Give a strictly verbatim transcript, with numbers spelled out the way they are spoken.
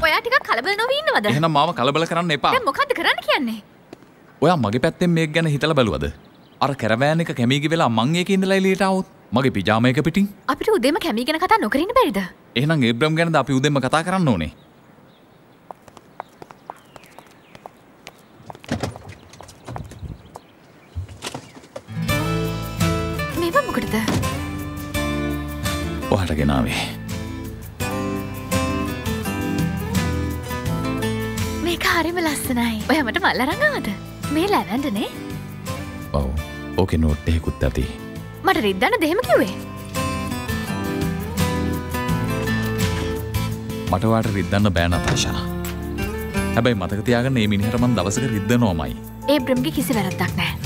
ඔයා ටිකක් කලබල නොවී ඉන්නවද? එහෙනම් මාව කලබල කරන්න එපා. දැන් මොකද්ද කරන්න කියන්නේ? ඔයා මගේ පැත්තෙන් මේක ගැන හිතලා බැලුවද? අර කැරවෑන් එක කැමීගේ වෙලා මං ඒකේ ඉඳලා එළියට ආවොත් මගේ පිජාම එක පිටින් අපිට උදේම කැමී ගැන කතා නොකර ඉන්න බැරිද? එහෙනම් ඒබ්‍රම් ගැනද අපි උදේම කතා කරන්න ඕනේ. මේව මොකටද? ඔයාට ගෙනාවේ. මේක හරිම ලස්සනයි. ඔයා මට මල් අරන් ආවද? මේ ලැවැන්ඩර්නේ? ඔව්. ඕකේ නෝට් එකකුත් ඇති. මට රිද්දන්න දෙහෙම කිව්වේ. මට වාට රිද්දන්න බෑ නතාෂා. හැබැයි මතක තියාගන්න මේ මිනිහට මම දවසක රිද්දනවමයි. ඒබ්‍රම්ගේ කිසි වැරද්දක් නැහැ.